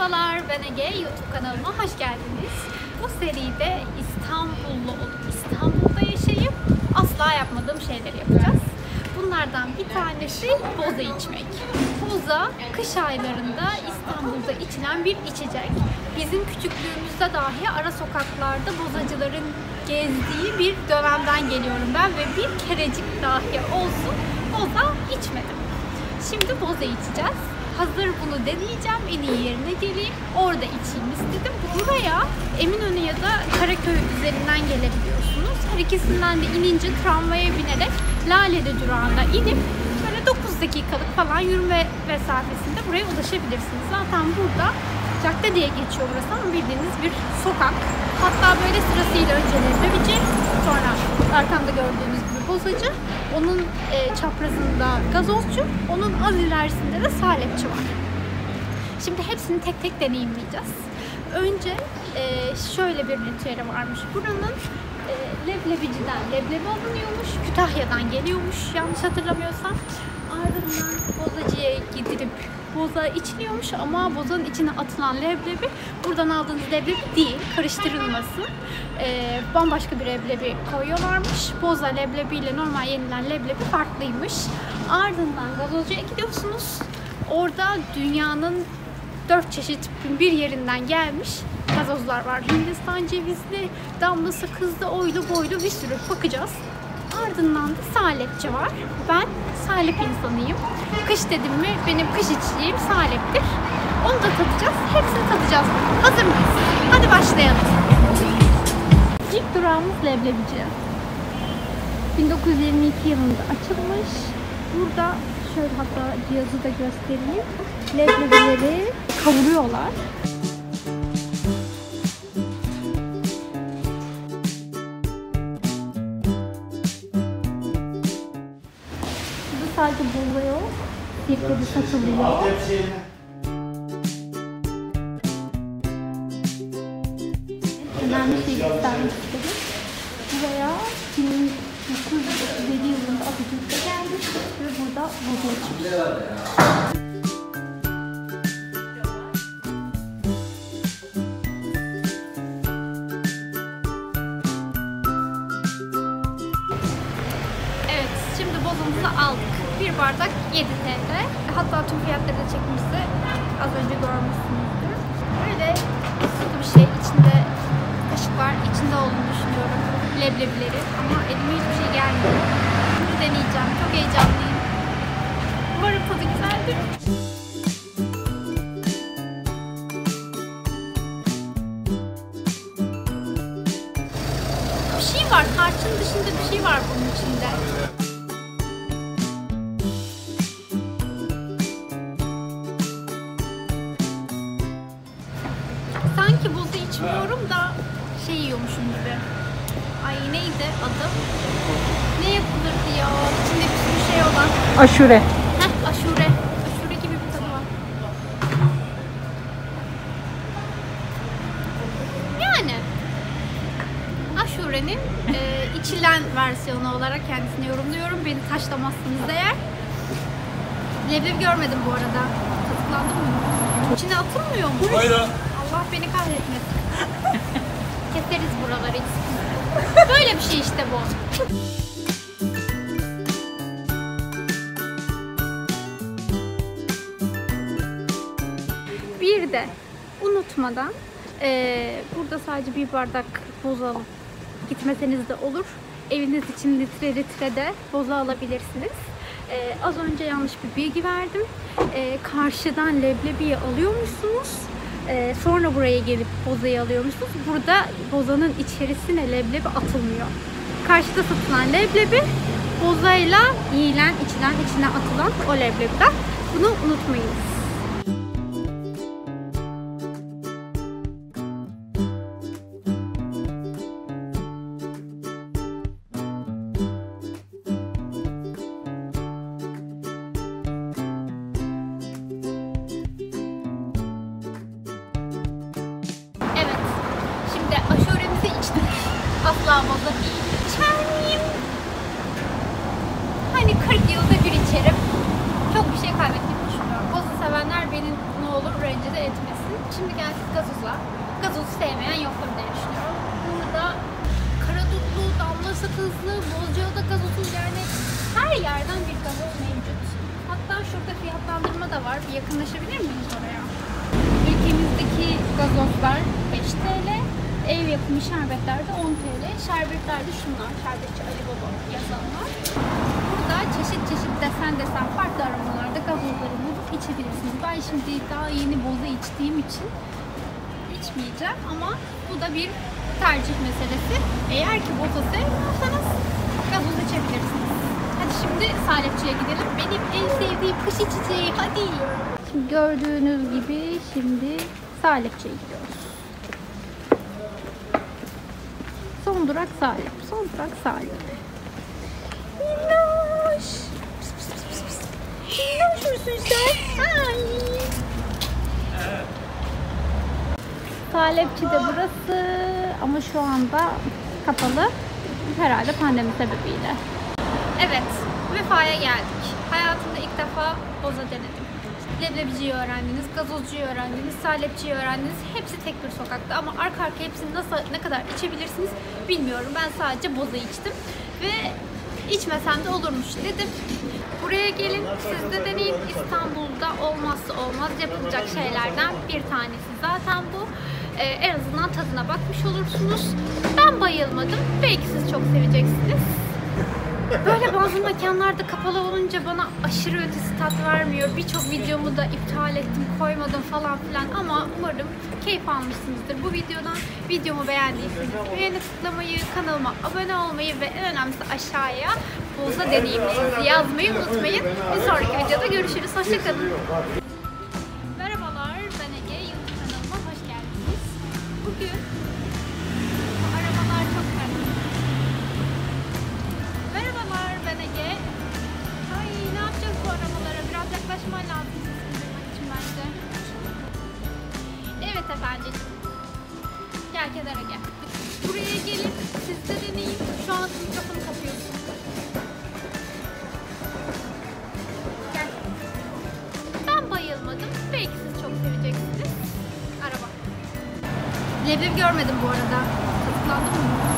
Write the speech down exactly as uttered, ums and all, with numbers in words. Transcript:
Merhabalar, ben Ege. YouTube kanalıma hoş geldiniz. Bu seride İstanbullu olup İstanbul'da yaşayıp asla yapmadığım şeyleri yapacağız. Bunlardan bir tanesi boza içmek. Boza, kış aylarında İstanbul'da içilen bir içecek. Bizim küçüklüğümüzde dahi ara sokaklarda bozacıların gezdiği bir dönemden geliyorum ben ve bir kerecik dahi olsun boza içmedim. Şimdi boza içeceğiz. Hazır bunu deneyeceğim, en iyi yerine geleyim, orada içeyim istedim. Buraya Eminönü ya da Karaköy üzerinden gelebiliyorsunuz. Her ikisinden de inince tramvaya binerek Lale'de durağında inip böyle dokuz dakikalık falan yürüme mesafesinde buraya ulaşabilirsiniz. Zaten burada cadde diye geçiyor burası ama bildiğiniz bir sokak. Hatta böyle sırasıyla önce leblebici, sonra arkamda gördüğünüz gibi bozacı, onun e, çaprazında gazozcu, onun az ilerisinde de salepçi var. Şimdi hepsini tek tek deneyimleyeceğiz. Önce e, şöyle bir ritüeli varmış. Buranın e, leblebiciden leblebi alınıyormuş, Kütahya'dan geliyormuş yanlış hatırlamıyorsam. Ardından bozacıya gidilip boza içiliyormuş ama bozanın içine atılan leblebi buradan aldığınız leblebi değil, karıştırılmasın. Ee, bambaşka bir leblebi koyuyorlarmış. Boza leblebi ile normal yenilen leblebi farklıymış. Ardından gazozcuya gidiyorsunuz. Orada dünyanın dört çeşit bir yerinden gelmiş gazozlar var. Hindistan cevizli, damla sakızlı, oylu boylu bir sürü bakacağız. Ardından da salepçi var. Ben salep insanıyım. Kış dedim mi benim kış içeceğim saleptir. Onu da tadacağız. Hepsini tadacağız. Hazır mıyız? Hadi başlayalım. İlk durağımız leblebici. bin dokuz yüz yirmi iki yılında açılmış. Burada şöyle hatta cihazı da göstereyim. Leblebileri kavuruyorlar. Sadece boza yok, sirkede satılıyor. Önemli şey göstermek istedim. Buraya bin dokuz yüz otuz yedi yılında Atatürk'te gelmiş ve burada boza içmiş. Evet, şimdi bozumuzu aldık. Bir bardak yedi TL. Hatta tüm fiyatları da çekmişse az önce görmüşsünüzdür. Böyle sütlü bir şey. İçinde kaşık var. İçinde olduğunu düşünüyorum. Leblebileri. Ama elime hiçbir şey gelmiyor. Şimdi deneyeceğim. Çok heyecanlıyım. Umarım tadı güzeldir. Bir şey var. Tarçın dışında bir şey var bunun içinde. Sanki boza içmiyorum da şey yiyormuşum gibi. Ay neydi adı? Ne yapılırdı ya? İçinde bir sürü şey olan. Aşure. Heh, aşure. Aşure gibi bir tadı var. Yani aşurenin e, içilen versiyonu olarak kendisini yorumluyorum. Beni taşlamazsınız eğer. Leblebi görmedim bu arada. Kazıklandım mı? İçine atılmıyor mu? Hayır. Allah beni kahretmesin. Keseriz buraları hiç sıkıntı. Böyle bir şey işte bu. Bir de unutmadan ee, burada sadece bir bardak boza alıp gitmeseniz de olur. Eviniz için litre litre de boza alabilirsiniz. Ee, az önce yanlış bir bilgi verdim. Ee, karşıdan leblebiyi alıyormuşsunuz. Ee, sonra buraya gelip bozayı alıyormuşsunuz. Burada bozanın içerisine leblebi atılmıyor. Karşıda satılan leblebi bozayla yiyilen, içilen, içine atılan o leblebiden. Bunu unutmayınız. Asla boza değil. İçer miyim? Hani kırk yılda bir içerim. Çok bir şey kaybettiğimi düşünüyorum. Boza sevenler beni ne olur rencide etmesin. fiyatlandırma da var. Bir yakınlaşabilir miyiz oraya? Ülkemizdeki gazozlar beş TL, ev yapımı şerbetler de on TL. Şerbetler de şunlar, şerbetçi Ali Baba yazanlar. Burada çeşit çeşit desen desen farklı aromalarda gazozları bulup içebilirsiniz. Ben şimdi daha yeni boza içtiğim için içmeyeceğim ama bu da bir tercih meselesi. Eğer ki boza sevmiyorsanız gazoz içebilirsiniz. Hadi şimdi salepçiye gidelim. Benim en sevdiğim kış içeceği. Hadi. Şimdi gördüğünüz gibi şimdi salepçiye gidiyoruz. Son durak Salep. Son durak Salep. Minnoş. Pıs pıs pıs pıs pıs. Minnoş musun sen? Ay. Salepçi de burası ama şu anda kapalı. Herhalde pandemi sebebiyle. Evet, Vefa'ya geldik. Hayatımda ilk defa boza denedim. Leblebiciyi öğrendiniz, gazozcuyu öğrendiniz, salepçiyi öğrendiniz. Hepsi tek bir sokakta ama arka arka hepsini nasıl, ne kadar içebilirsiniz bilmiyorum. Ben sadece boza içtim ve içmesem de olurmuş dedim. Buraya gelin, siz de deneyin. İstanbul'da olmazsa olmaz yapılacak şeylerden bir tanesi zaten bu. Ee, en azından tadına bakmış olursunuz. Ben bayılmadım. Belki siz çok seveceksiniz. Böyle bazı mekanlarda kapalı olunca bana aşırı ötesi tat vermiyor. Birçok videomu da iptal ettim, koymadım falan filan ama umarım keyif almışsınızdır bu videodan. Videomu beğendiyseniz beğeni tıklamayı, kanalıma abone olmayı ve en önemlisi aşağıya boza deneyimlerinizi yazmayı unutmayın. Bir sonraki videoda görüşürüz. Hoşçakalın. Merhabalar, ben Ege. YouTube kanalıma hoş geldiniz. Bugün bu arabalar çok karışık. Merhabalar, ben Ege. Ay, ne yapacağız bu arabalara? Biraz yaklaşman lazım sesini için bence. Evet efendim. Gel kenara gel. Buraya gelin, siz de deneyin. Şu an mikrofonu kapıyorsun. Gel. Ben bayılmadım. Belki siz çok seveceksiniz. Araba. Leblebi görmedim bu arada. Kazıklandım mı?